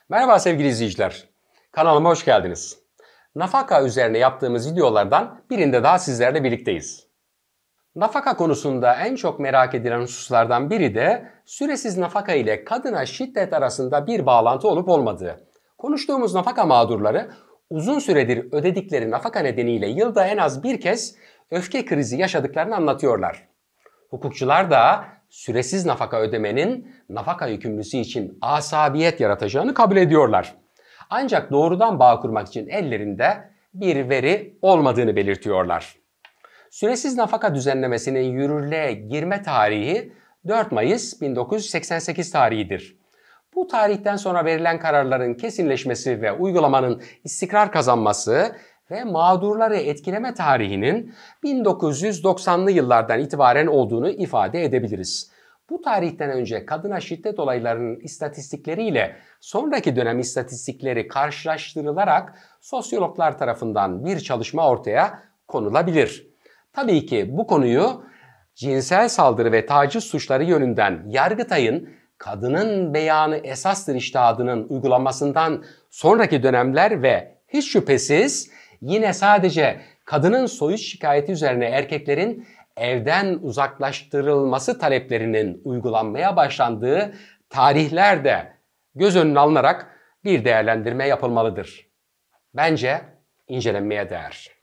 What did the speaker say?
Merhaba sevgili izleyiciler. Kanalıma hoş geldiniz. Nafaka üzerine yaptığımız videolardan birinde daha sizlerle birlikteyiz. Nafaka konusunda en çok merak edilen hususlardan biri de süresiz nafaka ile kadına şiddet arasında bir bağlantı olup olmadığı. Konuştuğumuz nafaka mağdurları uzun süredir ödedikleri nafaka nedeniyle yılda en az bir kez öfke krizi yaşadıklarını anlatıyorlar. Hukukçular da süresiz nafaka ödemenin nafaka yükümlüsü için asabiyet yaratacağını kabul ediyorlar. Ancak doğrudan bağ kurmak için ellerinde bir veri olmadığını belirtiyorlar. Süresiz nafaka düzenlemesinin yürürlüğe girme tarihi 4 Mayıs 1988 tarihidir. Bu tarihten sonra verilen kararların kesinleşmesi ve uygulamanın istikrar kazanması ve mağdurları etkileme tarihinin 1990'lı yıllardan itibaren olduğunu ifade edebiliriz. Bu tarihten önce kadına şiddet olaylarının istatistikleriyle sonraki dönem istatistikleri karşılaştırılarak sosyologlar tarafından bir çalışma ortaya konulabilir. Tabii ki bu konuyu cinsel saldırı ve taciz suçları yönünden Yargıtay'ın kadının beyanı esastır içtihadının uygulanmasından sonraki dönemler ve hiç şüphesiz yine sadece kadının soyut şikayeti üzerine erkeklerin evden uzaklaştırılması taleplerinin uygulanmaya başlandığı tarihler de göz önüne alınarak bir değerlendirme yapılmalıdır. Bence incelenmeye değer.